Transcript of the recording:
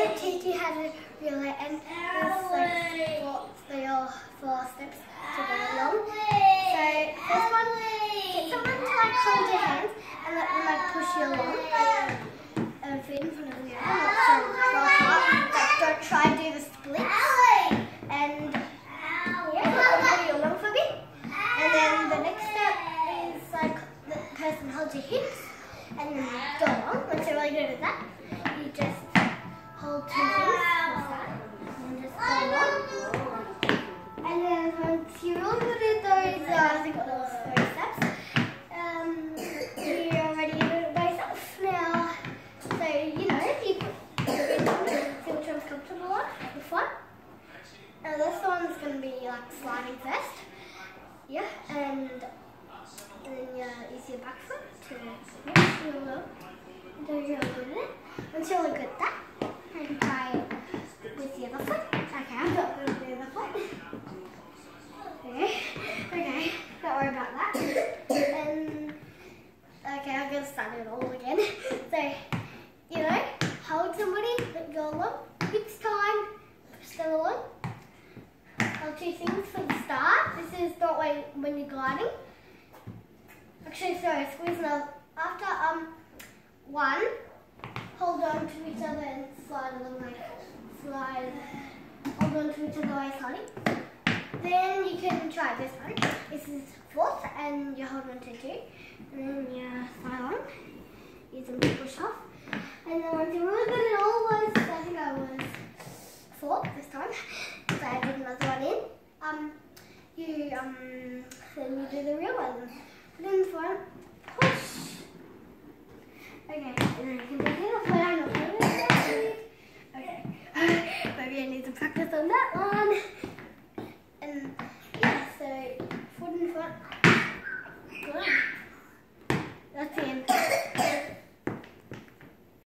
going to teach you how to reel it, and there's like four steps to go along. So first one, get someone to like hold your hands and let them like push you along. Feet in front of the other, not so apart. Like, don't try and do the splits. And yeah, push you along for a bit. And then the next step is like the person holds your hips and then go along. Once you're really good at that, you just hold two things like that and just go along. And then once you're all good at those, I think those three steps, you're already good at by yourself now. So you know, you see which one's comfortable on this one. Now this one's going to be like sliding first. Yeah, and then you use your back foot to do really good at it. Once you're really good at that, you can try it with the other foot. Okay, I'm not good with the other foot. Okay, don't worry about that. And okay, I'm going to start it all again. So, you know, hold somebody, go along, next time, push them along. Hold two things for the start. This is not when you're gliding. Actually, sorry, squeeze now. After one, hold on to each other and slide along like slide. Hold on to each other while sliding. Then you can try this one. This is fourth, and you hold on to two, and then you slide on. Use them to push off. And then once you're really good at all those, I think I was fourth this time. So I did another one in. Then you do the real one. Put in the front, push. Okay, and then you can do the other one.